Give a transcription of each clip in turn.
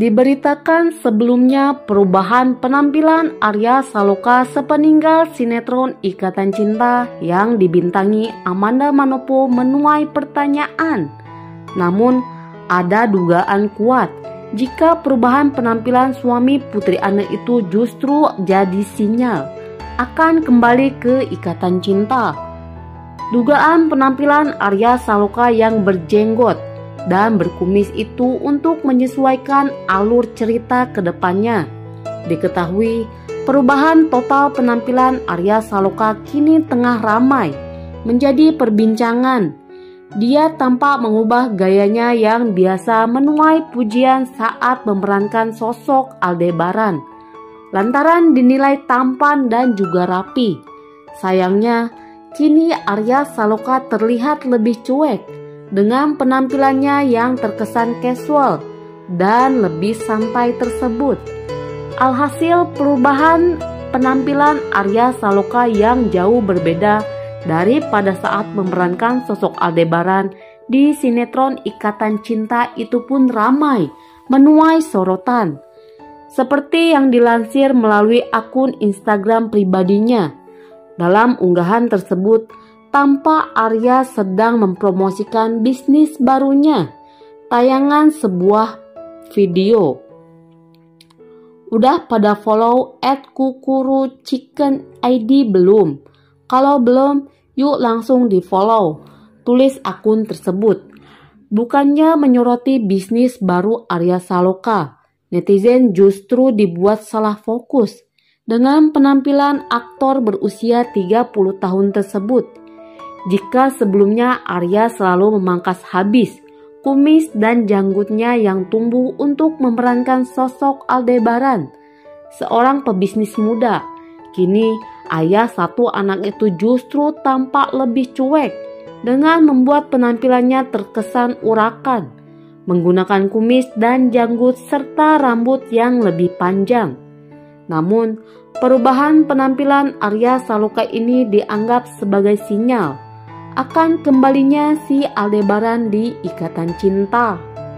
Diberitakan sebelumnya perubahan penampilan Arya Saloka sepeninggal sinetron Ikatan Cinta yang dibintangi Amanda Manopo menuai pertanyaan. Namun ada dugaan kuat jika perubahan penampilan suami Putri Anne itu justru jadi sinyal akan kembali ke Ikatan Cinta. Dugaan penampilan Arya Saloka yang berjenggot dan berkumis itu untuk menyesuaikan alur cerita ke depannya. Diketahui, perubahan total penampilan Arya Saloka kini tengah ramai menjadi perbincangan. Dia tampak mengubah gayanya yang biasa menuai pujian saat memerankan sosok Aldebaran, lantaran dinilai tampan dan juga rapi. Sayangnya, kini Arya Saloka terlihat lebih cuek dengan penampilannya yang terkesan casual dan lebih santai tersebut. Alhasil, perubahan penampilan Arya Saloka yang jauh berbeda daripada saat memerankan sosok Aldebaran di sinetron Ikatan Cinta itu pun ramai menuai sorotan. Seperti yang dilansir melalui akun Instagram pribadinya. Dalam unggahan tersebut, tampak Arya sedang mempromosikan bisnis barunya. Tayangan sebuah video. Udah pada follow @kukuruchickenid belum? Kalau belum, yuk langsung di follow, tulis akun tersebut. Bukannya menyoroti bisnis baru Arya Saloka, netizen justru dibuat salah fokus dengan penampilan aktor berusia 30 tahun tersebut. Jika sebelumnya Arya selalu memangkas habis kumis dan janggutnya yang tumbuh untuk memerankan sosok Aldebaran, seorang pebisnis muda, kini ayah satu anak itu justru tampak lebih cuek dengan membuat penampilannya terkesan urakan, menggunakan kumis dan janggut serta rambut yang lebih panjang. Namun, perubahan penampilan Arya Saloka ini dianggap sebagai sinyal akan kembalinya si Aldebaran di Ikatan Cinta.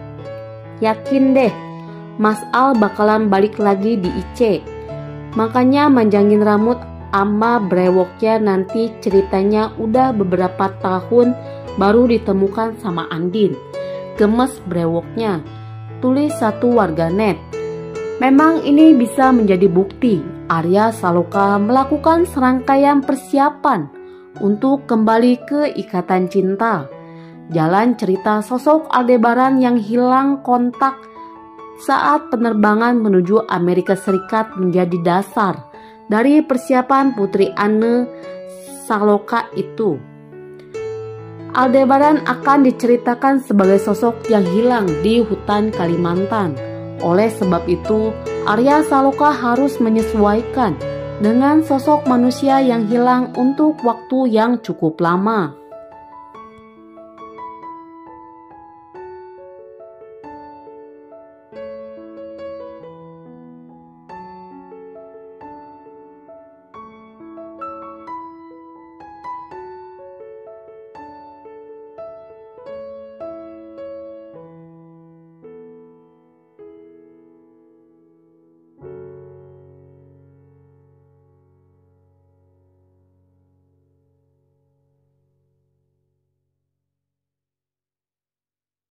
Yakin deh, Mas Al bakalan balik lagi di IC. Makanya manjangin rambut ama brewoknya, nanti ceritanya udah beberapa tahun baru ditemukan sama Andin. Gemes brewoknya, tulis satu warganet. Memang ini bisa menjadi bukti Arya Saloka melakukan serangkaian persiapan untuk kembali ke Ikatan Cinta. Jalan cerita sosok Aldebaran yang hilang kontak saat penerbangan menuju Amerika Serikat menjadi dasar dari persiapan Putri Anne Saloka itu. Aldebaran akan diceritakan sebagai sosok yang hilang di hutan Kalimantan. Oleh sebab itu, Arya Saloka harus menyesuaikan dengan sosok manusia yang hilang untuk waktu yang cukup lama.